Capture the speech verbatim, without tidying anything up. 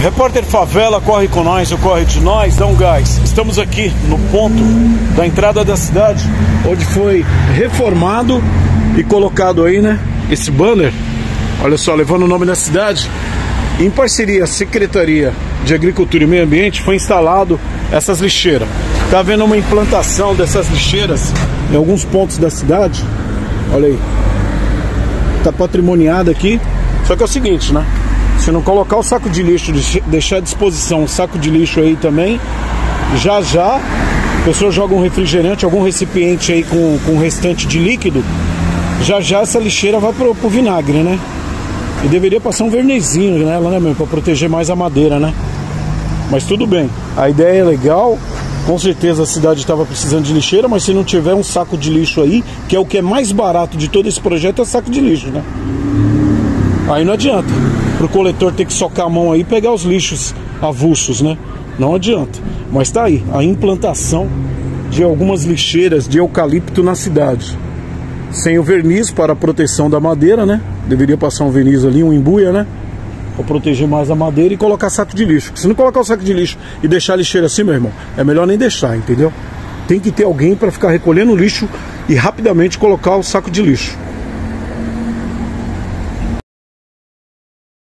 Repórter Favela, corre com nós, ou corre de nós, dá um gás. Estamos aqui no ponto da entrada da cidade, onde foi reformado e colocado aí, né, esse banner, olha só, levando o nome da cidade. Em parceria a Secretaria de Agricultura e Meio Ambiente foi instalado essas lixeiras. Tá vendo uma implantação dessas lixeiras em alguns pontos da cidade. Olha aí, tá patrimoniado aqui. Só que é o seguinte, né, se não colocar o saco de lixo, deixar à disposição o saco de lixo aí também, já já a pessoa joga um refrigerante, algum recipiente aí com, com restante de líquido, já já essa lixeira vai pro, pro vinagre, né? E deveria passar um vernizinho nela, né, meu, pra proteger mais a madeira, né? Mas tudo bem, a ideia é legal, com certeza a cidade estava precisando de lixeira, mas se não tiver um saco de lixo aí, que é o que é mais barato de todo esse projeto, é saco de lixo, né? Aí não adianta pro coletor ter que socar a mão aí e pegar os lixos avulsos, né? Não adianta. Mas tá aí a implantação de algumas lixeiras de eucalipto na cidade. Sem o verniz para a proteção da madeira, né? Deveria passar um verniz ali, um embuia, né? Para proteger mais a madeira e colocar saco de lixo. Se não colocar o saco de lixo e deixar a lixeira assim, meu irmão, é melhor nem deixar, entendeu? Tem que ter alguém para ficar recolhendo o lixo e rapidamente colocar o saco de lixo.